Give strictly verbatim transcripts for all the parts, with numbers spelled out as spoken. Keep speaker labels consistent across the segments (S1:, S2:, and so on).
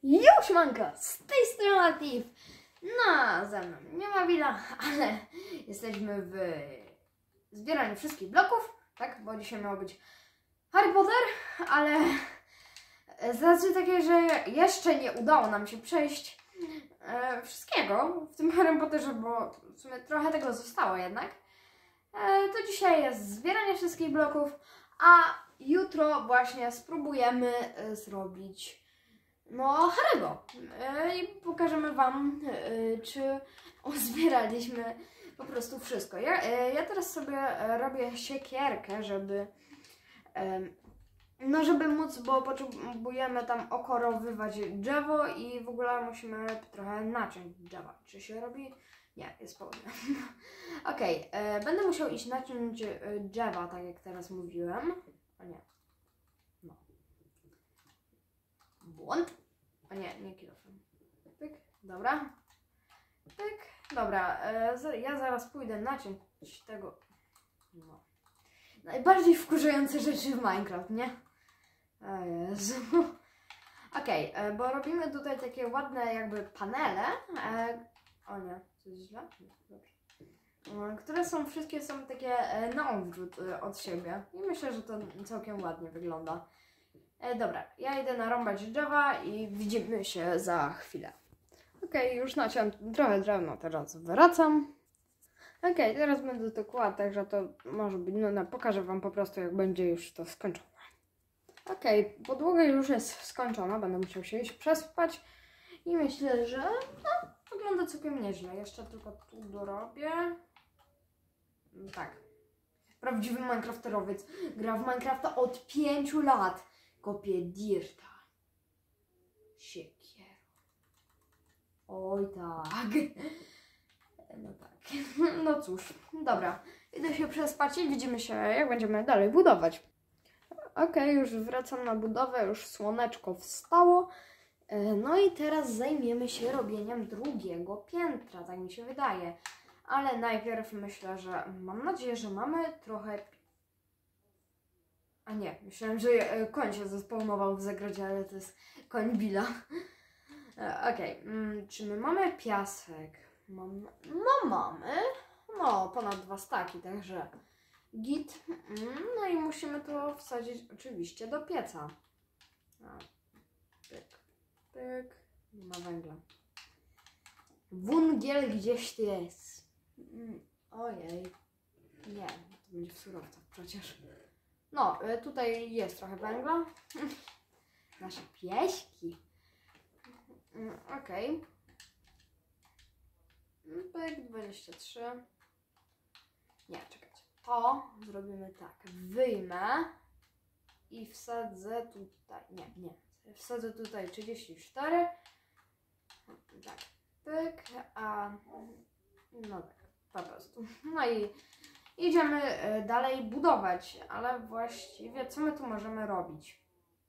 S1: Już manka, z tej strony Active. No, ze mną nie ma Willa, ale jesteśmy w zbieraniu wszystkich bloków, tak? Bo dzisiaj miało być Harry Potter, ale z racji takiej, że jeszcze nie udało nam się przejść e, wszystkiego w tym Harry Potterze, bo w sumie trochę tego zostało jednak, e, to dzisiaj jest zbieranie wszystkich bloków, a jutro właśnie spróbujemy e, zrobić no Harry'ego e, i pokażemy Wam, e, czy uzbieraliśmy po prostu wszystko. Ja, e, ja teraz sobie robię siekierkę, żeby e, no żeby móc, bo potrzebujemy tam okorowywać drzewo i w ogóle musimy trochę naciąć drzewa. Czy się robi? Nie, jest południe. Okej, okay, będę musiał iść naciąć drzewa, tak jak teraz mówiłem. O nie. No. Błąd. O nie, nie kilofem. Pyk, dobra. Pyk, dobra. E, ja zaraz pójdę naciąć tego. No. Najbardziej wkurzające rzeczy w Minecraft, nie? O Jezu. Okej, okay, bo robimy tutaj takie ładne jakby panele. E, o nie, coś źle? Dobrze. E, które są, wszystkie są takie e, na odwrót e, od siebie. I myślę, że to całkiem ładnie wygląda. E, dobra, ja idę narąbać drzewa i widzimy się za chwilę. Okej, okay, już naciąłem trochę drewno, teraz wracam. Okej, okay, teraz będę to kładł, także to może być, no, no pokażę Wam po prostu, jak będzie już to skończone. Okej, okay, podłoga już jest skończona, będę musiał się iść przespać i myślę, że no, wygląda całkiem nieźle. Jeszcze tylko tu dorobię. Tak. Prawdziwy Minecrafterowiec gra w Minecrafta od pięciu lat. Kopie dirta. Siekier. Oj tak. No tak. No cóż, dobra. Idę się przespać i widzimy się, jak będziemy dalej budować. Okej, okay, już wracam na budowę, już słoneczko wstało. No i teraz zajmiemy się robieniem drugiego piętra, tak mi się wydaje. Ale najpierw myślę, że mam nadzieję, że mamy trochę... A nie, myślałem, że koń się zespawnował w zagrodzie, ale to jest koń Billa. Okej, okay. Czy my mamy piasek? Mam... No mamy. No, ponad dwa staki, także git. No i musimy to wsadzić oczywiście do pieca. A, pyk, pyk. Nie ma węgla. Wungiel gdzieś tu jest. Ojej. Nie, to będzie w surowcach przecież. No, tutaj jest trochę węgla. Nasze pieśki. Okej. Okay. Pyk, dwadzieścia trzy. Nie, czekajcie. To zrobimy tak. Wyjmę i wsadzę tutaj. Nie, nie. Wsadzę tutaj trzydzieści cztery. Tak. Pyk, a no tak, po prostu. No i idziemy dalej budować, ale właściwie co my tu możemy robić?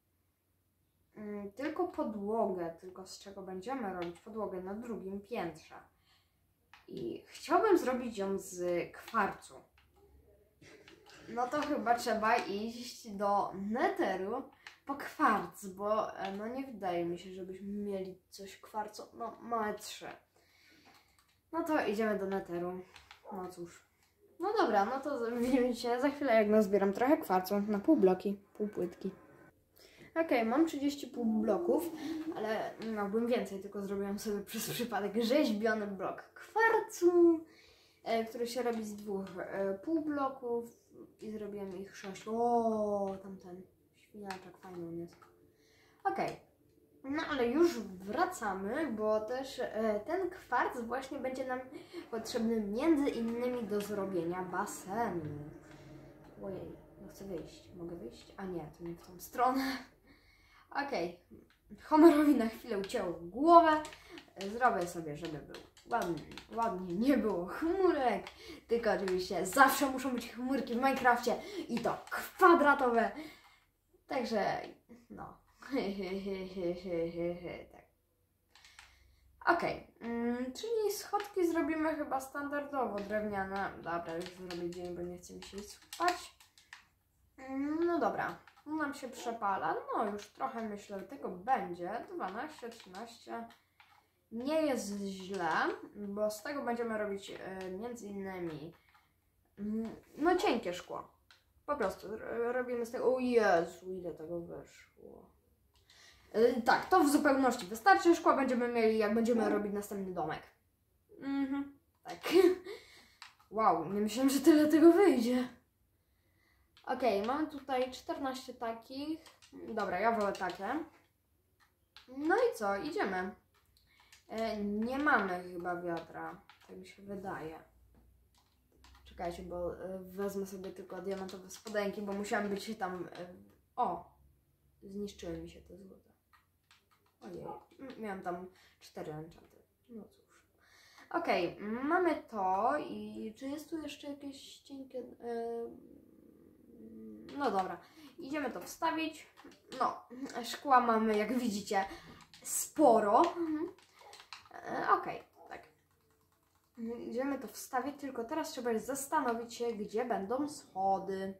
S1: Tylko podłogę, tylko z czego będziemy robić podłogę na drugim piętrze. I chciałbym zrobić ją z kwarcu. No to chyba trzeba iść do netheru po kwarc, bo no nie wydaje mi się, żebyśmy mieli coś kwarcu. No, małe trzy. No to idziemy do netheru. No cóż. No dobra, no to widzimy się za chwilę, jak nazbieram trochę kwarcu na pół bloki, pół płytki. Okej, okay, mam trzydzieści pół bloków, ale miałbym więcej, tylko zrobiłam sobie przez przypadek rzeźbiony blok kwarcu, e, który się robi z dwóch e, pół bloków i zrobiłem ich sześć. O, tamten świniaczek fajny on jest. Okej, okay. No ale już wracamy, bo też e, ten kwarc właśnie będzie nam potrzebny między innymi do zrobienia basenu. Ojej, no chcę wyjść. Mogę wyjść? A nie, to nie w tą stronę. Okej, okay. Homerowi na chwilę ucięło głowę. Zrobię sobie, żeby był ładny, ładnie, nie było chmurek. Tylko oczywiście zawsze muszą być chmurki w Minecrafcie i to kwadratowe. Także, no. Tak. Okej, okay. Czyli schodki zrobimy chyba standardowo drewniane. Dobra, już zrobię dzień, bo nie chcę mi się spać. No dobra. tu nam się przepala, no już trochę myślę, tego będzie, dwanaście, trzynaście, nie jest źle, bo z tego będziemy robić y, między innymi, y, no cienkie szkło, po prostu y, robimy z tego, o Jezu, ile tego wyszło. Y, tak, to w zupełności wystarczy, szkła będziemy mieli, jak będziemy robić następny domek. Mhm, tak. Wow, nie myślałam, że tyle tego wyjdzie. Okej, okay, mamy tutaj czternaście takich. Dobra, ja wolę takie. No i co? Idziemy. E, nie mamy chyba wiatra. Tak mi się wydaje. Czekajcie, bo e, wezmę sobie tylko diamentowe spodenki, bo musiałam być tam... E, o! Zniszczyły mi się te złote. Ojej, miałam tam cztery enchanty. No cóż. Okej, okay, mamy to i czy jest tu jeszcze jakieś cienkie... E, No dobra, idziemy to wstawić. No, szkła mamy, jak widzicie, sporo. Mhm. E, Okej, okay, tak. Idziemy to wstawić, tylko teraz trzeba zastanowić się, gdzie będą schody.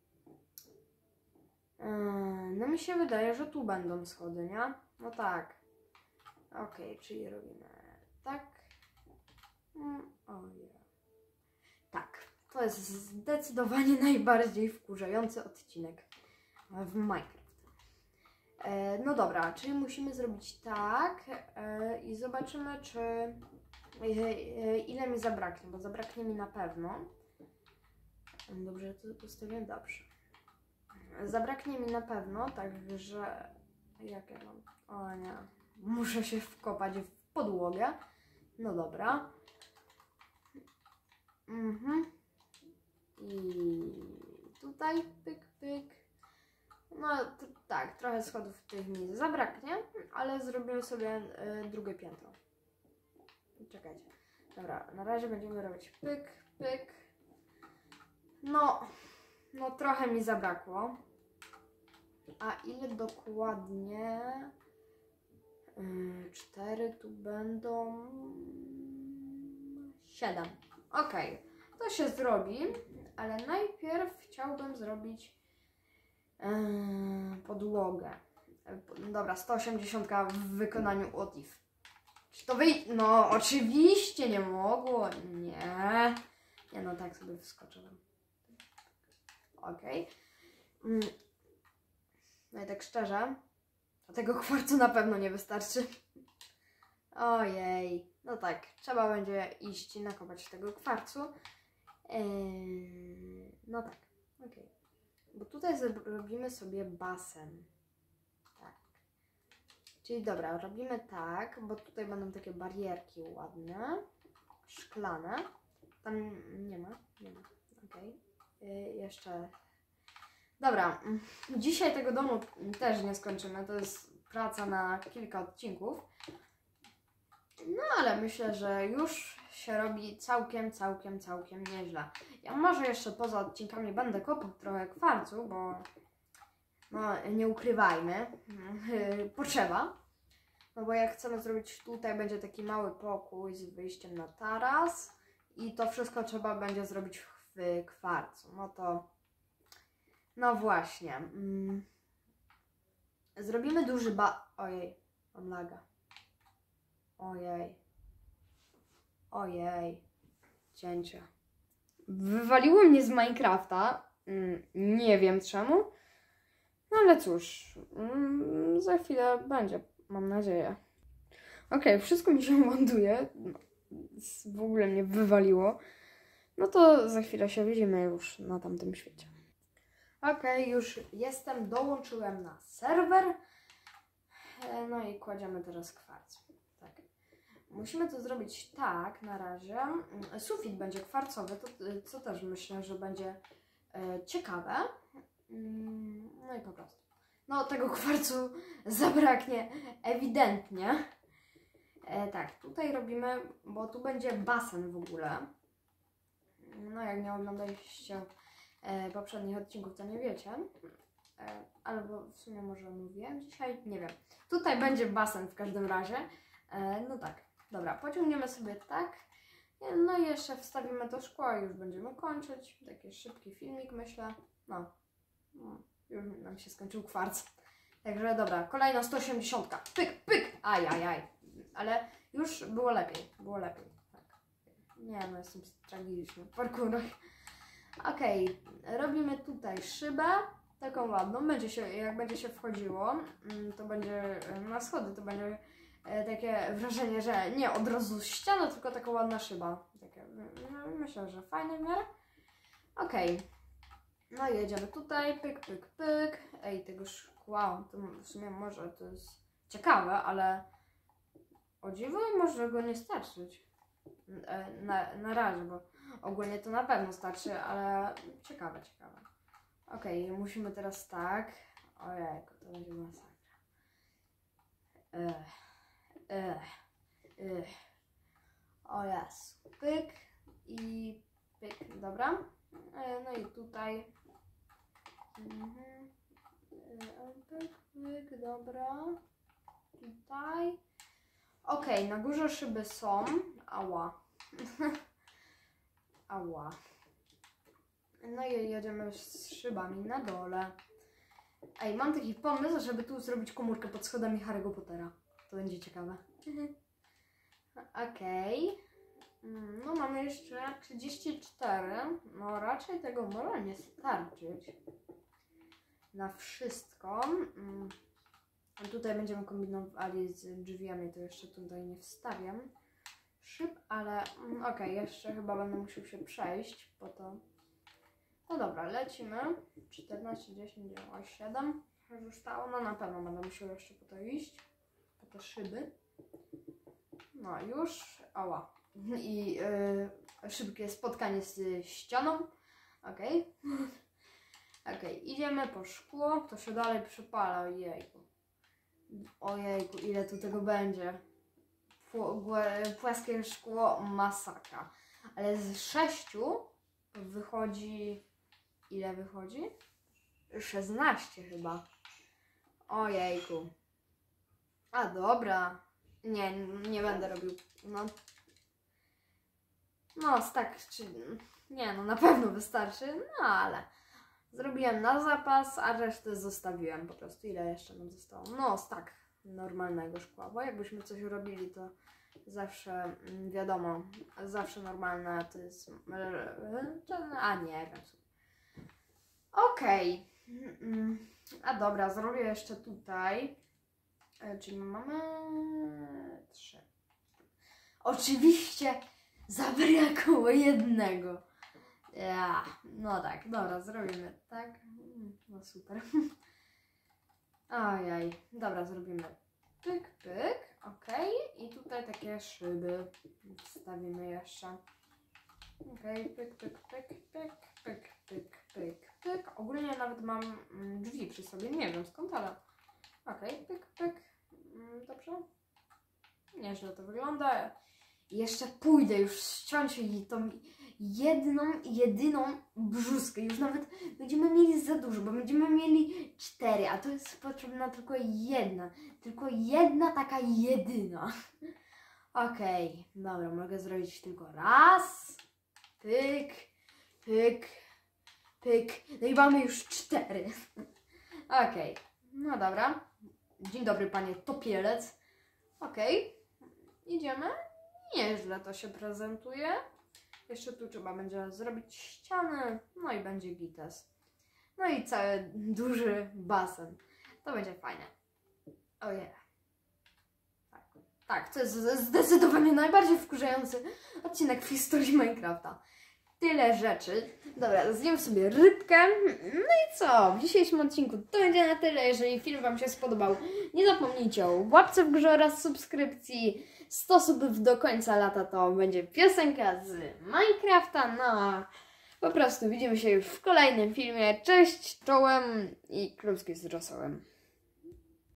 S1: E, no mi się wydaje, że tu będą schody, nie? No tak. Okej, okay, czyli robimy tak. Mm, ojej. Tak. To jest zdecydowanie najbardziej wkurzający odcinek w Minecraft. E, no dobra, czyli musimy zrobić tak e, i zobaczymy, czy e, e, ile mi zabraknie, bo zabraknie mi na pewno. Dobrze, to postawię? Dobrze. Zabraknie mi na pewno, także... Jak ja mam? O nie, muszę się wkopać w podłogę. No dobra. Mhm. I tutaj pyk, pyk. No tak, trochę schodów tych mi zabraknie, ale zrobimy sobie y, drugie piętro. Czekajcie. Dobra, na razie będziemy robić pyk, pyk. No, no trochę mi zabrakło. A ile dokładnie? Yy, cztery tu będą... Siedem. Okej. Okay. To się zrobi, ale najpierw chciałbym zrobić yy, podłogę. Yy, dobra, sto osiemdziesiąt w wykonaniu Otif. Czy to wyjdzie? No, oczywiście nie mogło. Nie. Nie, no tak sobie wskoczyłem. Okej. Okay. Yy. No i tak szczerze, to tego kwarcu na pewno nie wystarczy. Ojej. No tak, trzeba będzie iść i nakopać tego kwarcu. Eee, no tak, okej. Okay. Bo tutaj zrobimy sobie basen. Tak. Czyli dobra, robimy tak, bo tutaj będą takie barierki ładne, szklane. Tam nie ma, nie ma, okej. Okay. Eee, jeszcze... Dobra, dzisiaj tego domu też nie skończymy, to jest praca na kilka odcinków. No ale myślę, że już się robi całkiem, całkiem, całkiem nieźle. Ja może jeszcze poza odcinkami będę kopał trochę kwarcu, bo no nie ukrywajmy, potrzeba. No bo jak chcemy zrobić tutaj, będzie taki mały pokój z wyjściem na taras i to wszystko trzeba będzie zrobić w kwarcu. No to, no właśnie. Mm. Zrobimy duży ba... Ojej, mam laga. Ojej. Ojej. Cięcie. Wywaliło mnie z Minecrafta. Mm, nie wiem czemu. No ale cóż. Mm, za chwilę będzie. Mam nadzieję. Okej, okay, wszystko mi się ładuje. W ogóle mnie wywaliło. No to za chwilę się widzimy już na tamtym świecie. Okej, okay, już jestem. Dołączyłem na serwer. No i kładziemy teraz kwarc. Tak. Musimy to zrobić tak na razie. Sufit będzie kwarcowy, to, co też myślę, że będzie e, ciekawe. No i po prostu. No tego kwarcu zabraknie ewidentnie. E, tak, tutaj robimy, bo tu będzie basen w ogóle. No jak nie oglądaliście e, poprzednich odcinków, to nie wiecie. E, albo w sumie może mówiłem dzisiaj, nie wiem. Tutaj będzie basen w każdym razie. E, no tak, dobra, pociągniemy sobie tak. No i jeszcze wstawimy to szkło i już będziemy kończyć. Taki szybki filmik, myślę. No, no Już nam się skończył kwarc. Także dobra, kolejna sto osiemdziesiąt. Pyk, pyk! Aj, aj, aj. Ale już było lepiej, było lepiej. Tak. Nie no, jestem tragiczny w parkurach. Okej, okay. Robimy tutaj szybę. Taką ładną. Będzie się, jak będzie się wchodziło, to będzie na schody, to będzie takie wrażenie, że nie od razu ściana, tylko taka ładna szyba. Takie, myślę, że fajne w miarę. Okej. Okay. No i jedziemy tutaj, pyk, pyk, pyk. Ej, tego szkła, to w sumie może to jest ciekawe, ale o dziwo może go nie starczyć. Na, na razie, bo ogólnie to na pewno starczy, ale ciekawe, ciekawe. Okej, okay, musimy teraz tak. Ojejku, to będzie masakra. Ech, ech, ech. O jest. Pyk i pyk, dobra. No i tutaj. Mhm. Pyk, pyk, dobra. Tutaj. Okej, okay, na górze szyby są. Ała. Ała. No i jedziemy z szybami na dole. Ej, mam taki pomysł, żeby tu zrobić komórkę pod schodami Harry'ego Pottera. To będzie ciekawe. Okej. Okay. No mamy jeszcze trzydzieści cztery. No raczej tego może nie starczyć. Na wszystko. Tutaj będziemy kombinowali z drzwiami, to jeszcze tutaj nie wstawiam szyb, ale okej, okay, jeszcze chyba będę musiał się przejść po to. No dobra, lecimy. czternaście, dziesięć, dziewięć, siedem. Zostało. No na pewno będę musiał jeszcze po to iść. Po te szyby. No już. Ała. I yy, szybkie spotkanie z ścianą. Okej. Okay. Okej, okay. Idziemy po szkło. To się dalej przypala. Ojejku. Ojejku, ile tu tego będzie. Płaskie szkło, masakra. Ale z sześciu wychodzi... Ile wychodzi? szesnaście chyba. Ojejku. A dobra. Nie, nie będę robił. No, no tak, czy... Nie, no na pewno wystarczy. No ale... Zrobiłem na zapas, a resztę zostawiłem po prostu. Ile jeszcze nam zostało? No, tak normalnego szkła, bo jakbyśmy coś robili, to zawsze, wiadomo, zawsze normalne to jest... A nie wiem. Okej. Okay. A dobra, zrobię jeszcze tutaj. Czyli mamy... Trzy. Oczywiście zabrakło jednego. Ja, no tak, dobra, zrobimy tak. No super. Ojej, dobra, zrobimy pyk, pyk, ok. I tutaj takie szyby wstawimy jeszcze. Ok, pyk, pyk, pyk, pyk, pyk, pyk, pyk, pyk. Ogólnie nawet mam drzwi przy sobie, nie wiem skąd, ale ok, pyk, pyk. Dobrze? Nieźle to wygląda. I jeszcze pójdę już ściąć i tą jedną, jedyną brzuskę. Już nawet będziemy mieli za dużo, bo będziemy mieli cztery, a to jest potrzebna tylko jedna. Tylko jedna taka jedyna. Okej, okay, dobra, mogę zrobić tylko raz. Pyk, pyk, pyk. No i mamy już cztery. Okej, okay, no dobra. Dzień dobry, panie topielec. Okej, okay, idziemy. Nieźle to się prezentuje. Jeszcze tu trzeba będzie zrobić ściany, no i będzie gites. No i cały duży basen. To będzie fajne. Ojej. Yeah. Tak. tak, to jest zdecydowanie najbardziej wkurzający odcinek w historii Minecrafta. Tyle rzeczy. Dobra, zjem sobie rybkę. No i co? W dzisiejszym odcinku to będzie na tyle. Jeżeli film wam się spodobał, nie zapomnijcie o łapce w górze oraz subskrypcji. sto subów do końca lata to będzie piosenka z Minecrafta. No a po prostu widzimy się już w kolejnym filmie. Cześć, czołem i kluski z rosołem.